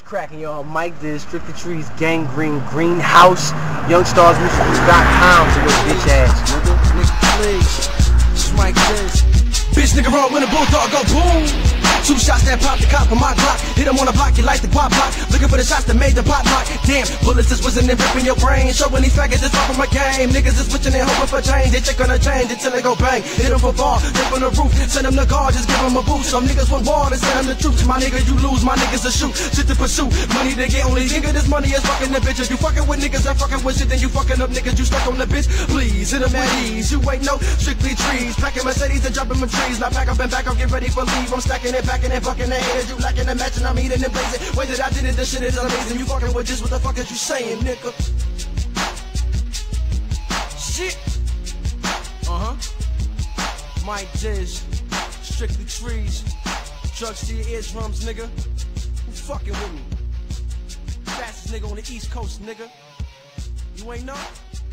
Cracking y'all, Mike Dizz, Strictly Trees, Gang Green, Greenhouse, YoungStarsMusic.com, so your bitch ass, nigga. Nigga, please. It's Mike Dizz. Bitch nigga run when the bulldog go boom. 2 shots that pop the cop on my Glock. Hit him on the block, you like the pop block. Looking for the shots that made the pop lock. Damn, bullets just wasn't in ripping your brain. Showing these faggots just off from a game. Niggas is switching and hoping for change. They check on the change until they go bang. Hit him for ball, dip on the roof. Send him to guard, just give him a boost. Some niggas want war, they send him the troops. My nigga, you lose, my niggas a shoot. Shit to pursue, money to get. Only nigga this money is fucking the bitch. If you fucking with niggas that fucking with shit, then you fucking up niggas. You stuck on the bitch. Please, hit him at ease. You ain't no Strictly Trees. Packing Mercedes and jumping my trees. Now pack up and back up, get ready for leave. I'm stacking it, packing it, fucking the haters. You lacking the match and I'm eating and blazing. Way that I did it, this shit is amazing. You fucking with this, what the fuck is you saying, nigga? Shit. Mike Dizz, Strictly Trees, drugs to your eardrums, nigga. Who fucking with me? Fastest nigga on the East Coast, nigga. You ain't know?